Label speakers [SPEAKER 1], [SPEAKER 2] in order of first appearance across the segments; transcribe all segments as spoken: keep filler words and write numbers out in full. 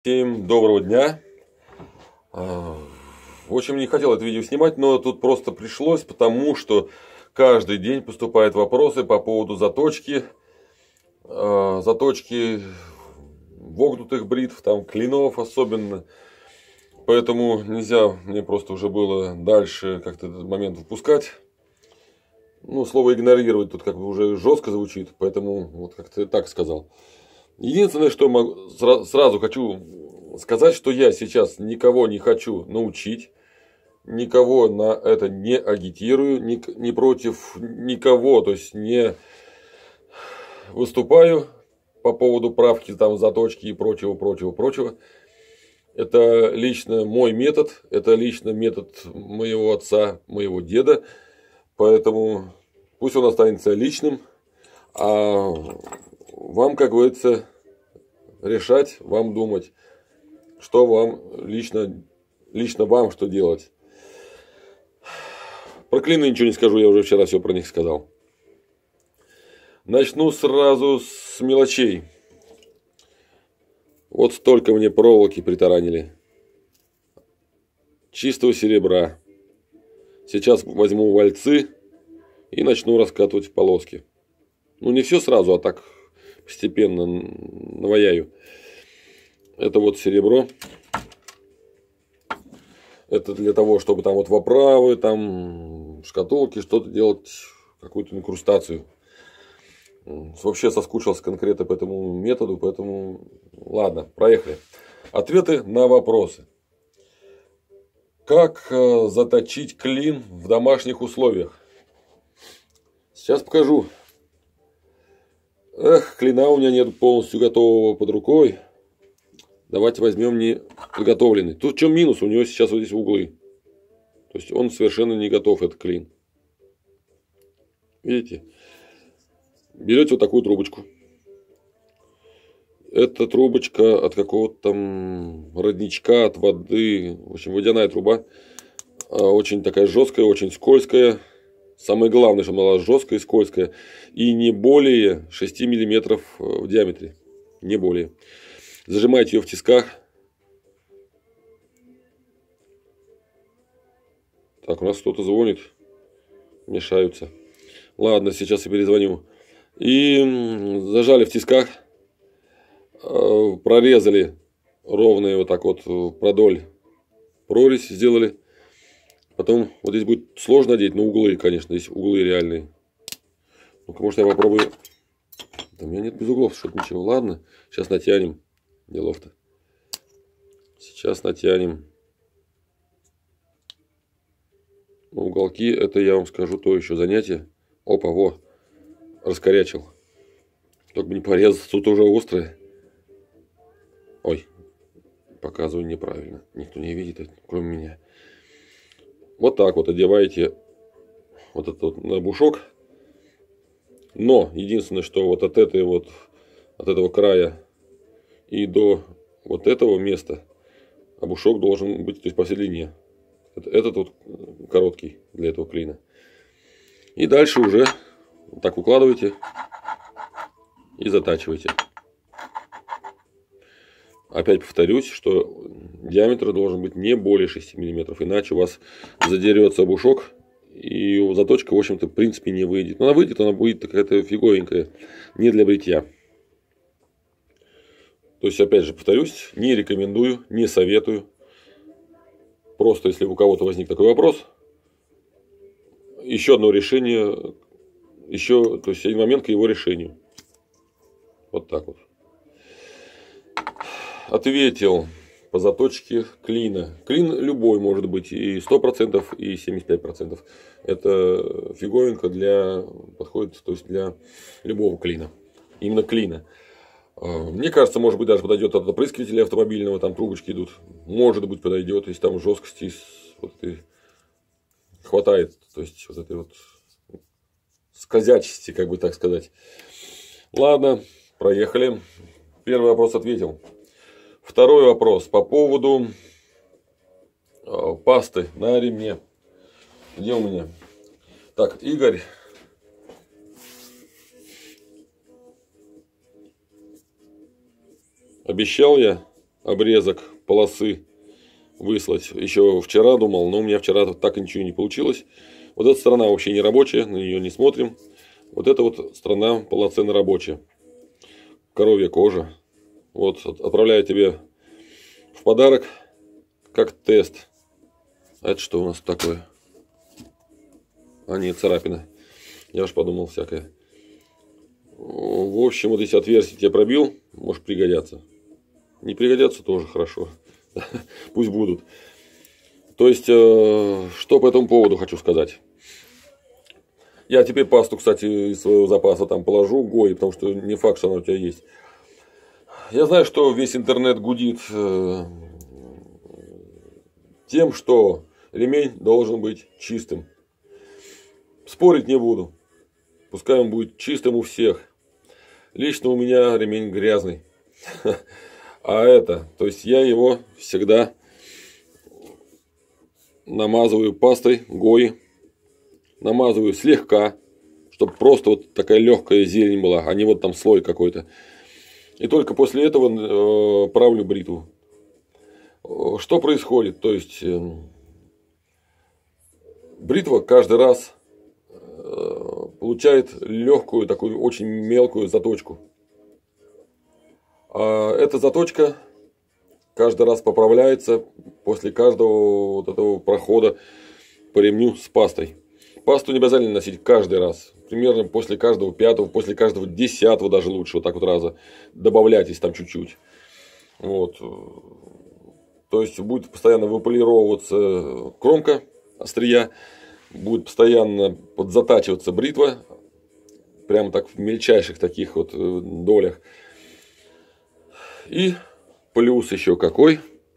[SPEAKER 1] Всем доброго дня. В общем, не хотел это видео снимать, но тут просто пришлось, потому что каждый день поступают вопросы по поводу заточки, заточки вогнутых бритв, там клинов особенно. Поэтому нельзя мне просто уже было дальше как-то этот момент выпускать. Ну, слово игнорировать тут как бы уже жестко звучит, поэтому вот как-то так сказал. Единственное, что могу, сразу хочу сказать, что я сейчас никого не хочу научить, никого на это не агитирую, ни, ни против никого, то есть не выступаю по поводу правки, там, заточки и прочего, прочего, прочего. Это лично мой метод, это лично метод моего отца, моего деда, поэтому пусть он останется личным, а вам, как говорится, решать, вам думать, что вам лично, лично вам что делать. Про клины ничего не скажу, я уже вчера все про них сказал. Начну сразу с мелочей. Вот столько мне проволоки притаранили. Чистого серебра. Сейчас возьму вальцы и начну раскатывать в полоски. Ну, не все сразу, а так постепенно наваяю. Это вот серебро. Это для того, чтобы там вот в оправы, там шкатулки, что-то делать, какую-то инкрустацию. Вообще соскучился конкретно по этому методу, поэтому ладно, проехали. Ответы на вопросы. Как заточить клин в домашних условиях? Сейчас покажу. Эх, клина у меня нет полностью готового под рукой. Давайте возьмем не подготовленный. Тут в чем минус? У него сейчас вот здесь углы. То есть он совершенно не готов, этот клин. Видите? Берете вот такую трубочку. Это трубочка от какого-то там родничка, от воды. В общем, водяная труба. Очень такая жесткая, очень скользкая. Самое главное, чтобы она была жесткая и скользкая. И не более шести миллиметров в диаметре. Не более. Зажимаете ее в тисках. Так, у нас кто-то звонит. Мешаются. Ладно, сейчас я перезвоню. И зажали в тисках. Прорезали ровные вот так вот продоль. Прорезь сделали. Потом вот здесь будет сложно одеть, но углы, конечно, здесь углы реальные. Ну-ка, может, я попробую. Да у меня нет без углов, что-то ничего. Ладно, сейчас натянем. Делов-то. Сейчас натянем. Ну, уголки, это я вам скажу, то еще занятие. Опа, во, раскорячил. Только бы не порезаться, тут уже острое. Ой, показываю неправильно. Никто не видит, кроме меня. Вот так вот одеваете вот этот вот набушок. Но единственное, что вот от этой вот, от этого края и до вот этого места обушок должен быть, то есть по всей длине. Этот вот короткий для этого клина. И дальше уже вот так укладываете и затачиваете. Опять повторюсь, что диаметр должен быть не более шести миллиметров, иначе у вас задерется обушок, и заточка, в общем-то, в принципе, не выйдет. Но она выйдет, она будет какая-то фиговенькая, не для бритья. То есть, опять же, повторюсь, не рекомендую, не советую. Просто, если у кого-то возник такой вопрос, еще одно решение, еще, то есть, один момент к его решению. Вот так вот. Ответил по заточке клина. Клин любой может быть, и сто процентов, и семьдесят пять процентов. Это фиговинка для, подходит, то есть для любого клина. Именно клина. Мне кажется, может быть, даже подойдет от опрыскивателя автомобильного, там трубочки идут. Может быть, подойдет, если там жесткости вот этой хватает, то есть вот этой вот скользячести, как бы так сказать. Ладно, проехали. Первый вопрос ответил. Второй вопрос по поводу э, пасты на ремне. Где у меня? Так, Игорь. Обещал я обрезок полосы выслать. Еще вчера думал, но у меня вчера так и ничего не получилось. Вот эта сторона вообще не рабочая, на нее не смотрим. Вот эта вот сторона полноценно рабочая. Коровья кожа. Вот отправляю тебе в подарок как тест. А это что у нас такое? А нет, царапина. Я уж подумал всякое. В общем, вот если отверстие тебе пробил, может пригодятся. Не пригодятся, тоже хорошо. Пусть будут. То есть, э, что по этому поводу хочу сказать. Я теперь пасту, кстати, из своего запаса там положу, гой, потому что не факт, что она у тебя есть. Я знаю, что весь интернет гудит э, тем, что ремень должен быть чистым. Спорить не буду. Пускай он будет чистым у всех. Лично у меня ремень грязный. А это, то есть я его всегда намазываю пастой гои. Намазываю слегка, чтобы просто вот такая легкая зелень была, а не вот там слой какой-то. И только после этого э, правлю бритву. Что происходит? То есть э, бритва каждый раз э, получает легкую, такую очень мелкую заточку. А эта заточка каждый раз поправляется после каждого вот этого прохода по ремню с пастой. Пасту не обязательно носить каждый раз. Примерно после каждого пятого, после каждого десятого даже лучше вот так вот раза добавлять, если там чуть-чуть. Вот. То есть будет постоянно выполировываться кромка острия, будет постоянно подзатачиваться бритва, прямо так в мельчайших таких вот долях. И плюс еще какой.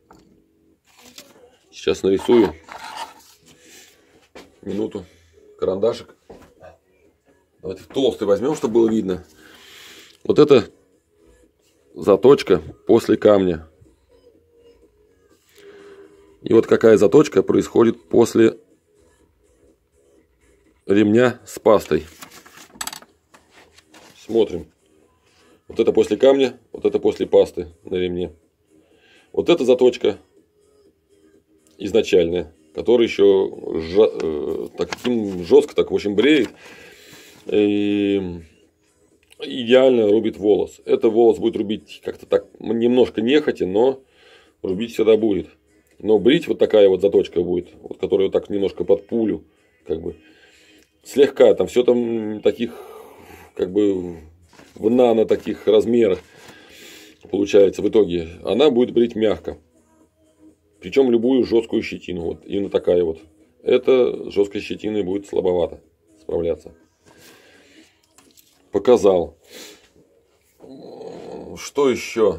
[SPEAKER 1] Сейчас нарисую. Минуту. Карандашик. Давайте толстый возьмем, чтобы было видно. Вот это заточка после камня. И вот какая заточка происходит после ремня с пастой. Смотрим. Вот это после камня, вот это после пасты на ремне. Вот эта заточка изначальная, которая еще жа, э, таким жестко, так в общем бреет. И идеально рубит волос. Это волос будет рубить как-то так немножко нехотя, но рубить всегда будет. Но брить вот такая вот заточка будет, вот, которая вот так немножко под пулю, как бы слегка, там все там таких, как бы в нано таких размерах получается в итоге. Она будет брить мягко. Причем любую жесткую щетину. Вот именно такая вот. Это с жесткой щетиной будет слабовато справляться. Показал. Что еще?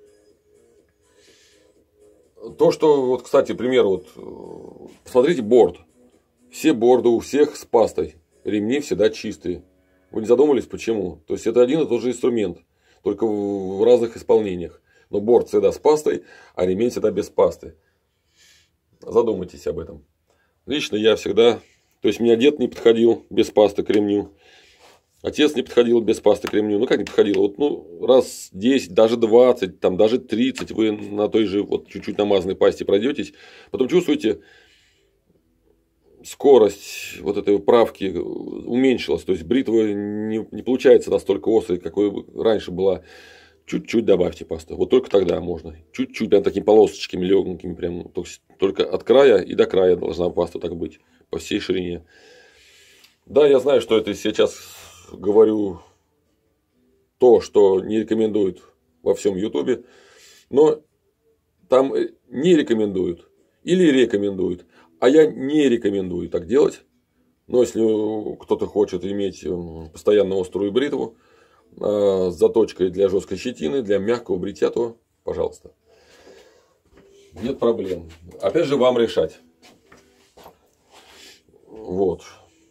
[SPEAKER 1] То, что, вот, кстати, пример, вот, посмотрите борт. Все борды у всех с пастой. Ремни всегда чистые. Вы не задумались, почему? То есть, это один и тот же инструмент. Только в разных исполнениях. Но борт всегда с пастой, а ремень всегда без пасты. Задумайтесь об этом. Лично я всегда... То есть, мне дед не подходил без пасты к ремню. Отец не подходил без пасты к ремню. Ну, как не подходил? Вот, ну, раз десять, даже двадцать, там, даже тридцать вы на той же вот чуть-чуть намазанной пасте пройдетесь. Потом чувствуете, скорость вот этой правки уменьшилась. То есть, бритва не, не получается настолько острой, какой раньше была. Чуть-чуть добавьте пасту. Вот только тогда можно. Чуть-чуть, прям такими полосочками легенькими. Прям, только от края и до края должна паста так быть. По всей ширине. Да, я знаю, что это сейчас... говорю то, что не рекомендуют во всем ютубе, но там не рекомендуют или рекомендуют, а я не рекомендую так делать. Но если кто-то хочет иметь постоянно острую бритву с заточкой для жесткой щетины, для мягкого бритья, то пожалуйста. Нет проблем. Опять же, вам решать. Вот.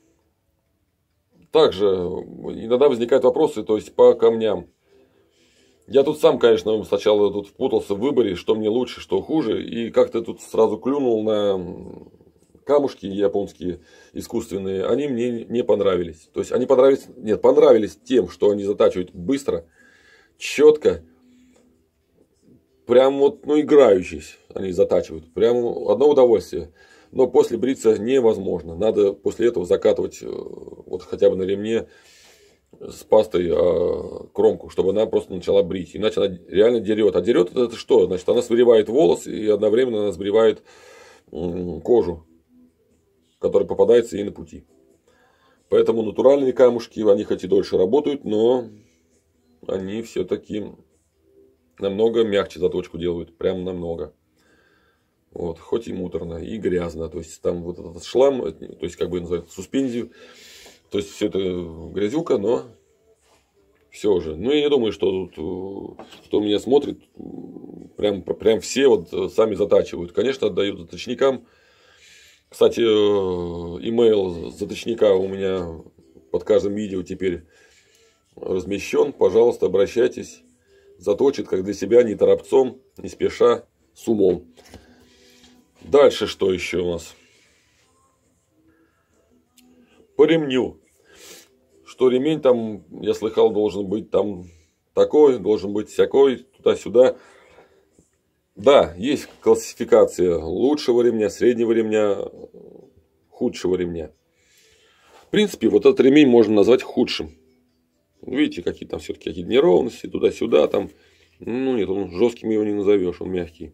[SPEAKER 1] Также иногда возникают вопросы, то есть по камням. Я тут сам, конечно, сначала тут впутался в выборе, что мне лучше, что хуже. И как-то тут сразу клюнул на камушки японские искусственные. Они мне не понравились. То есть они понравились, нет, понравились тем, что они затачивают быстро, четко. прям вот, ну, играючись они затачивают. Прям одно удовольствие. Но после бриться невозможно. Надо после этого закатывать вот хотя бы на ремне с пастой э, кромку, чтобы она просто начала брить. Иначе она реально дерет. А дерет это, это что? Значит, она сбривает волос и одновременно она сбривает э, кожу, которая попадается ей на пути. Поэтому натуральные камушки, они хоть и дольше работают, но они все-таки намного мягче заточку делают. Прям намного. Вот, хоть и муторно, и грязно. То есть там вот этот шлам, то есть как бы называют суспензию. То есть все это грязюка, но все же. Ну, я не думаю, что тут, кто меня смотрит, прям, прям все вот сами затачивают. Конечно, отдают заточникам. Кстати, имейл заточника у меня под каждым видео теперь размещен. Пожалуйста, обращайтесь. Заточит как для себя, не торопцом, не спеша, с умом. Дальше что еще у нас? По ремню. Что ремень там, я слыхал, должен быть там такой, должен быть всякой, туда-сюда. Да, есть классификация лучшего ремня, среднего ремня, худшего ремня. В принципе, вот этот ремень можно назвать худшим. Видите, какие там все-таки какие-то неровности, туда-сюда там. Ну нет, он жестким его не назовешь, он мягкий.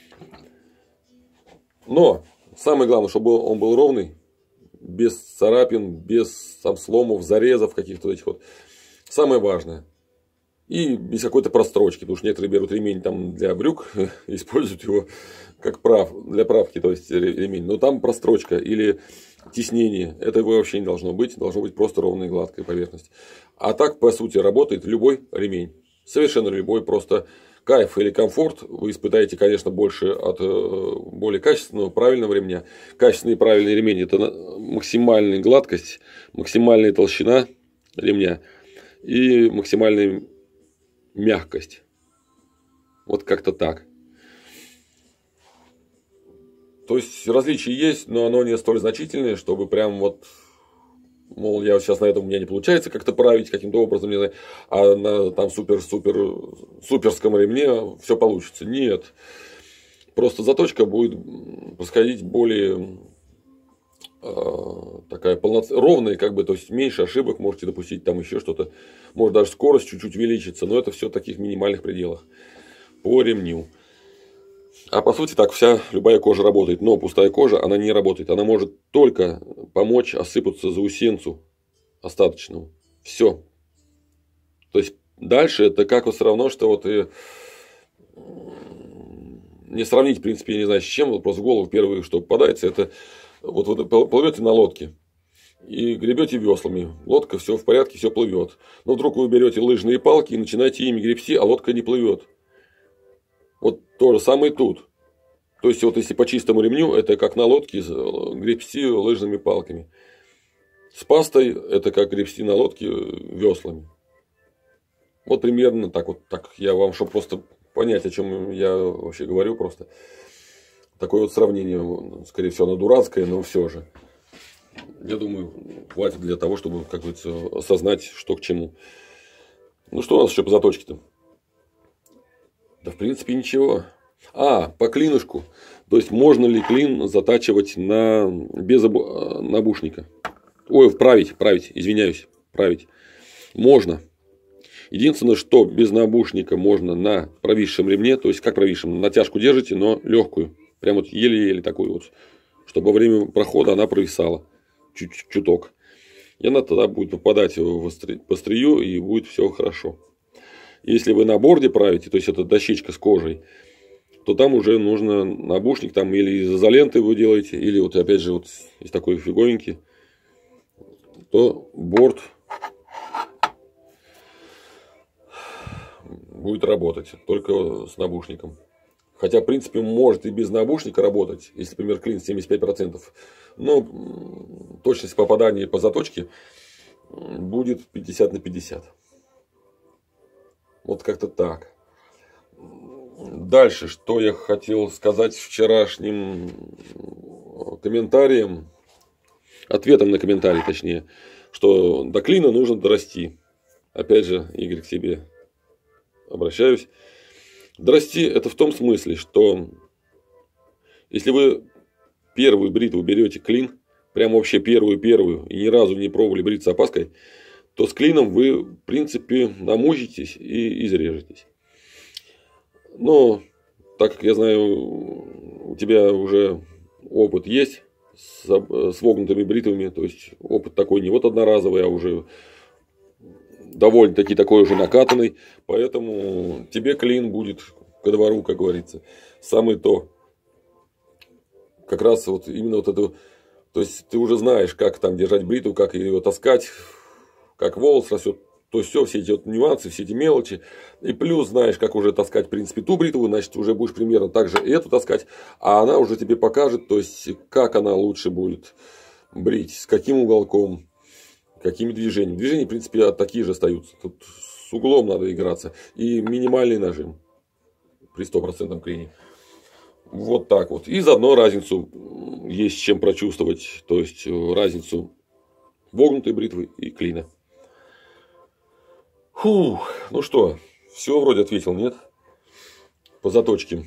[SPEAKER 1] Но самое главное, чтобы он был ровный, без царапин, без там, сломов, зарезов каких-то этих вот. Самое важное. И без какой-то прострочки, потому что некоторые берут ремень там для брюк, используют его как прав, для правки, то есть ремень. Но там прострочка или теснение. Этого вообще не должно быть. Должно быть просто ровная и гладкая поверхность. А так, по сути, работает любой ремень. Совершенно любой, просто кайф или комфорт вы испытаете, конечно, больше от более качественного, правильного ремня. Качественный и правильный ремень – это максимальная гладкость, максимальная толщина ремня и максимальная мягкость. Вот как-то так. То есть различия есть, но оно не столь значительное, чтобы прям вот, мол, я вот сейчас на этом у меня не получается как-то править каким-то образом, не знаю, а на там супер-супер суперском ремне все получится. Нет. Просто заточка будет происходить более э, такая полноценная, ровная, как бы, то есть меньше ошибок можете допустить, там еще что-то. Может даже скорость чуть-чуть увеличится, но это все в таких минимальных пределах по ремню. А по сути так вся любая кожа работает. Но пустая кожа, она не работает. Она может только помочь осыпаться заусенцу остаточному. Все. То есть дальше это как вот все равно, что вот и не сравнить, в принципе, я не знаю с чем. Вот просто в голову первое, что попадается, это вот вы плывете на лодке и гребете веслами. Лодка, все в порядке, все плывет. Но вдруг вы берете лыжные палки и начинаете ими гребсти, а лодка не плывет. Вот то же самое и тут. То есть, вот если по чистому ремню, это как на лодке гребсти лыжными палками. С пастой это как гребсти на лодке веслами. Вот примерно так вот. Так я вам, чтобы просто понять, о чем я вообще говорю, просто. Такое вот сравнение, скорее всего, оно дурацкое, но все же. Я думаю, хватит для того, чтобы, как говорится, осознать, что к чему. Ну, что у нас еще по заточке-то? Да, в принципе, ничего. А, по клинышку. То есть, можно ли клин затачивать на... без набушника? Ой, править, править, извиняюсь, править. Можно. Единственное, что без набушника можно на провисшем ремне, то есть, как провисшем, натяжку держите, но легкую. Прям вот еле-еле такую вот. Чтобы во время прохода она провисала. Чуть-чуток. И она тогда будет попадать в острию, и будет все хорошо. Если вы на борде правите, то есть это дощечка с кожей, то там уже нужно набушник, там или из изоленты вы делаете, или вот опять же вот из такой фиговенький, то борт будет работать только с набушником. Хотя, в принципе, может и без набушника работать, если, например, клин семьдесят пять процентов. Но точность попадания по заточке будет пятьдесят на пятьдесят. Вот как-то так. Дальше, что я хотел сказать вчерашним комментарием, ответом на комментарий, точнее, что до клина нужно дорасти. Опять же, Игорь, к тебе обращаюсь. Дорасти это в том смысле, что если вы первую бритву берете клин, прям вообще первую-первую, и ни разу не пробовали бриться опаской, то с клином вы, в принципе, намучитесь и изрежетесь. Но, так как я знаю, у тебя уже опыт есть с, с вогнутыми бритвами, то есть опыт такой не вот одноразовый, а уже довольно-таки такой уже накатанный, поэтому тебе клин будет ко двору, как говорится, самое то. Как раз вот именно вот это, то есть ты уже знаешь, как там держать бритву, как ее таскать, как волос растет, то есть все, все эти вот нюансы, все эти мелочи. И плюс знаешь, как уже таскать, в принципе, ту бритву, значит, уже будешь примерно так же эту таскать, а она уже тебе покажет, то есть как она лучше будет брить, с каким уголком, какими движениями. Движения, в принципе, такие же остаются. Тут с углом надо играться. И минимальный нажим при стопроцентном клине. Вот так вот. И заодно разницу есть чем прочувствовать. То есть разницу вогнутой бритвы и клина. Фух, ну что, все вроде ответил, нет? По заточке.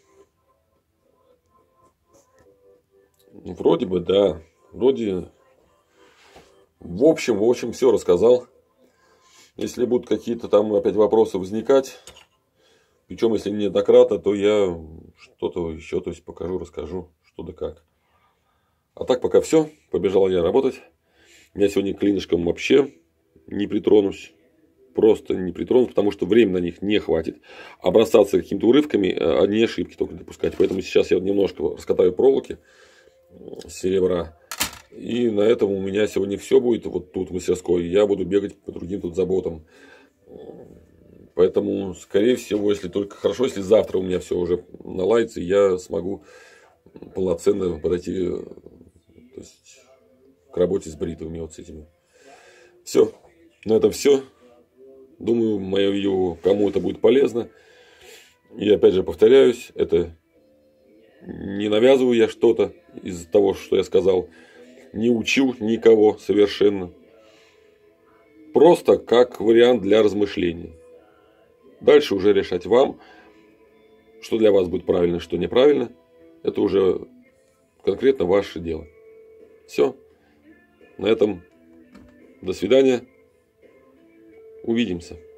[SPEAKER 1] Вроде бы, да. Вроде... В общем, в общем, все рассказал. Если будут какие-то там опять вопросы возникать, причем если неоднократно, то я что-то еще, то есть покажу, расскажу, что да как. А так пока все. Побежал я работать. Я сегодня к клинышкам вообще не притронусь. Просто не притронусь, потому что времени на них не хватит. А бросаться какими-то урывками, одни ошибки только допускать. Поэтому сейчас я немножко раскатаю проволоки серебра. И на этом у меня сегодня все будет вот тут в мастерской. Я буду бегать по другим тут заботам. Поэтому, скорее всего, если только хорошо, если завтра у меня все уже наладится, я смогу полноценно подойти, то есть, к работе с бритвами вот с этими. Все. На этом все. Думаю, мое видео кому-то будет полезно. И опять же повторяюсь, это не навязываю я что-то из того, что я сказал. Не учу никого совершенно. Просто как вариант для размышления. Дальше уже решать вам, что для вас будет правильно, что неправильно. Это уже конкретно ваше дело. Все. На этом до свидания. Увидимся.